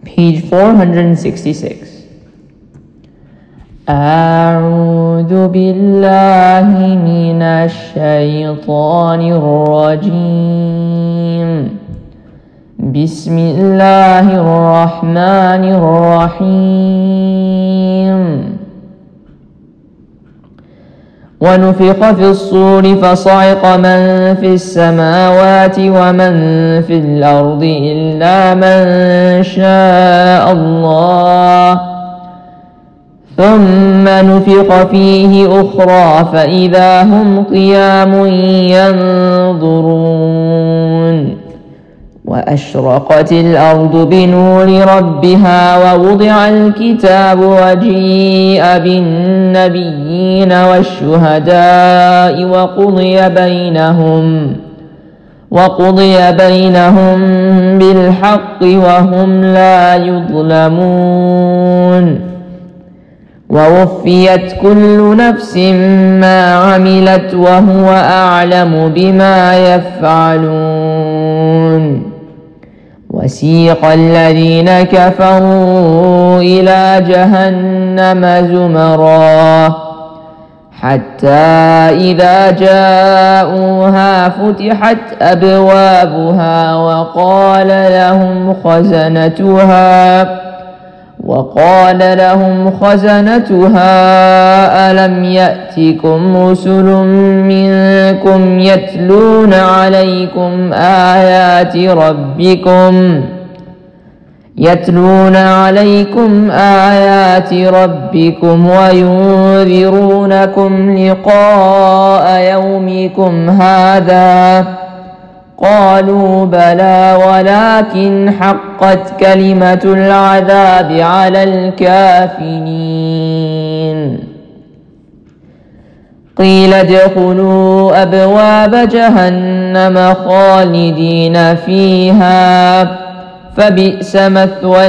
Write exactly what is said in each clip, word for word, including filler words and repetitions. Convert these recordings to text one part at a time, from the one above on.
Page four hundred sixty-six. أعوذ بالله من الشيطان الرجيم. بسم الله الرحمن الرحيم. ونفخ في الصور فصعق من في السماوات ومن في الأرض إلا من شاء الله، ثم نفخ فيه أخرى فإذا هم قيام ينظرون. وأشرقت الأرض بنور ربها ووضع الكتاب وجيء بالنبيين والشهداء وقضي بينهم وقضي بينهم بالحق وهم لا يظلمون. ووفيت كل نفس ما عملت وهو أعلم بما يفعلون. وسيق الذين كفروا إلى جهنم زمرا حتى إذا جاءوها فتحت أبوابها وقال لهم خزنتها وقال لهم خزنتها ألم يأتكم رسل منكم يتلون عليكم آيات ربكم يتلون عليكم آيات ربكم وينذرونكم لقاء يومكم هذا؟ قالوا بلى ولكن حقت كلمة العذاب على الكافرين. قيل ادخلوا أبواب جهنم خالدين فيها فبئس مثوى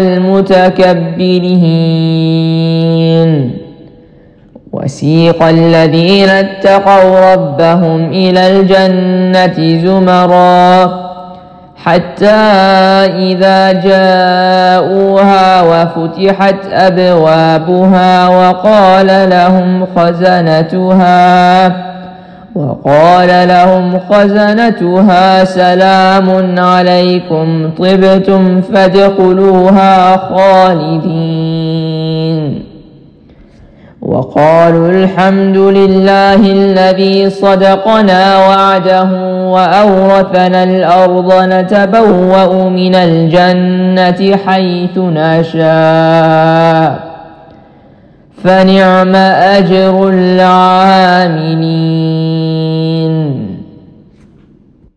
المتكبرين. وسيق الذين اتقوا ربهم إلى الجنة زمرا حتى إذا جاءوها وفتحت أبوابها وقال لهم خزنتها وقال لهم خزنتها سلام عليكم طبتم فادخلوها خالدين. وقالوا الحمد لله الذي صدقنا وعده وأورثنا الأرض نتبوأ من الجنة حيث نشاء فنعم أجر العاملين.